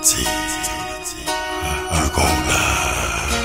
T. You gon' lie.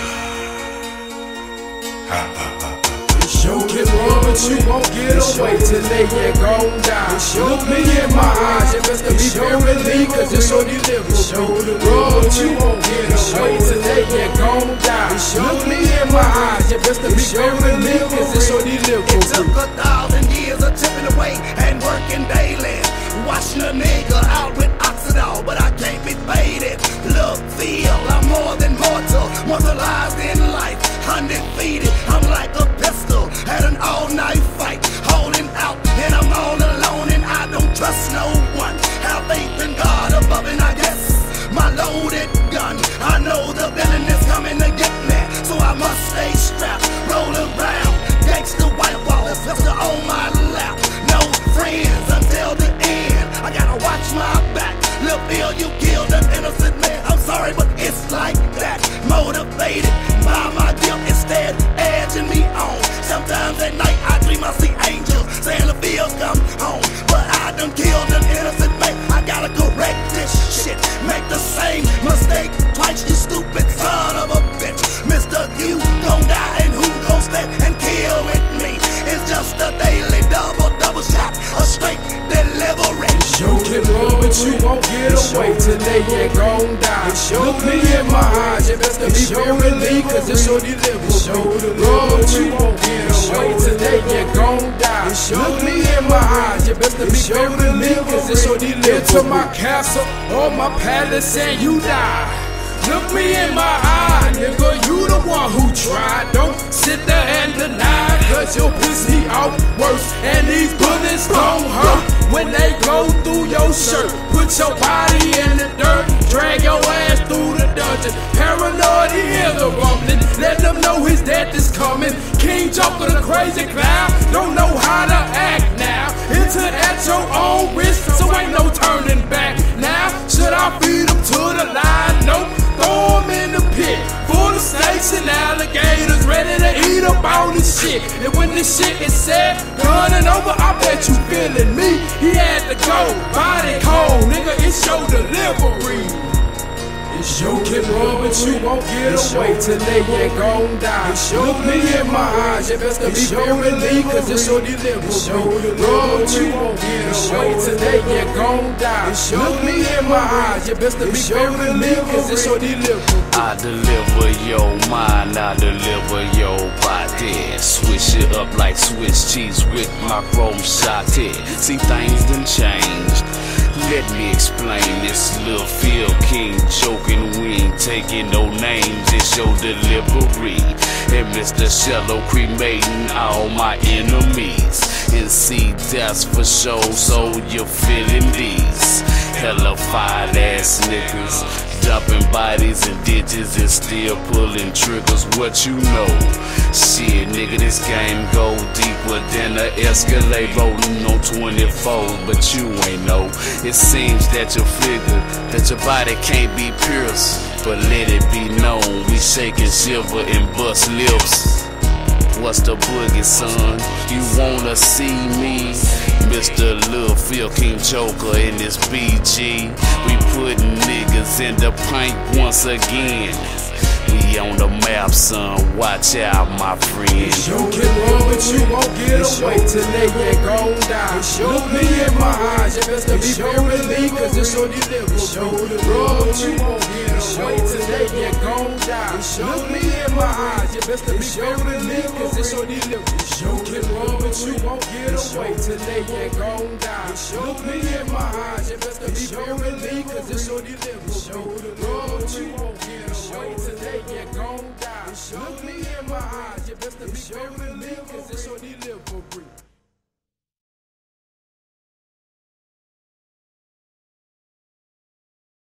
You can run, but you won't get away till they get gon' die. Look me in my eyes, you best to be very me, cause it's your delivery. Run, but you won't get away till they get gon' die. Look me in my eyes, you best to be very me, cause it's your delivery. It took 1,000 years of tipping away and working daily, watching a nigga out with Oxidol, but I can't be faded. Look, feel, I'm more than mortal, mortalized in life, undefeated. I'm like a pistol at an all-night fight, holding out, and I'm all alone, and I don't trust no one. Have faith in God above, and I guess my loaded gun, I know the villain is coming to get me, so I must stay strapped, roll around, gangsta white walls, pistol on my lap, no friends until the end. I gotta watch my back. Lil' Phil, you killed an innocent man. I'm sorry, but it's like that. Motivated by my guilt, instead edging me on. Sometimes at night I dream I see angels saying Lil' Phil come home, but I done killed an innocent man. I gotta correct this shit. Make the same mistake twice, you stupid son of a bitch. Mister, you gon' die, and who gon' stand and kill with me? It's just a daily double shot, a straight delivery. You can run, but you won't get away till they get gon' die. Look me in my eyes, you best to be very me, cause it's your delivery. Run, but you won't get away till they get gon' die. Look me in my eyes, you best to be very me, cause it's your delivery. Into my castle or my palace and you die. Look me in my eye, nigga, you the one who tried. Don't sit there and deny, cause you'll piss me off worse. And these bullets gon' hurt when they go through your shirt. Put your body in the dirt, drag your ass through the dungeon. Paranoid, he hears the rumbling, let them know his death is coming. King Joker, the crazy clown, don't know how to act now. Into at your own risk, so ain't no turning back now. Should I feed him to the lion? Nope. Throw him in the pit, full of snakes and alligators, ready to eat up all this shit. And when this shit is said, done and over, I bet you feeling me. He had to go, body cold, nigga, it's your delivery. You can run, but you won't get away till they get gon' die. Look me in my eyes, you best to be very me, cause it's your delivery. Run, but you won't get away till they get gon' die. Look me in my eyes, you best to be very me, cause it's your delivery. I deliver your mind, I deliver your body. Switch it up like Swiss cheese with my chrome shotty. See, things done changed. Let me explain this. Lil' Phil King joking, we ain't taking no names, it's your delivery. And Mr. Shallow cremating all my enemies. And see, that's for sure, so you're feeling these hella fired ass niggas, dumping bodies in ditches and still pulling triggers. What you know? Shit, nigga, this game go deeper than a Escalade rolling on 24s, but you ain't know. It seems that your figure, that your body can't be pierced, but let it be known, we shaking silver and bust lips. What's the boogie, son? You wanna see me? Mr. Lil' Phil King Joker in this BG. We putting niggas in the paint once again. We on the map, son, watch out, my friend. You can run, but you won't get away till they get gon' die. Look me in my eyes, you best to be very me, cause it's your delivery. Run, but you won't get away till they get gon' die. Look me in my eyes, you best to be very me, cause it's your delivery. You can run, but you won't get away till they get gon' die. Look me in my eyes, you best to be very me, cause it's your delivery. Run, but you won't get away till they get gon' die. Look me in my eyes, you best to be very me, cause it's your delivery.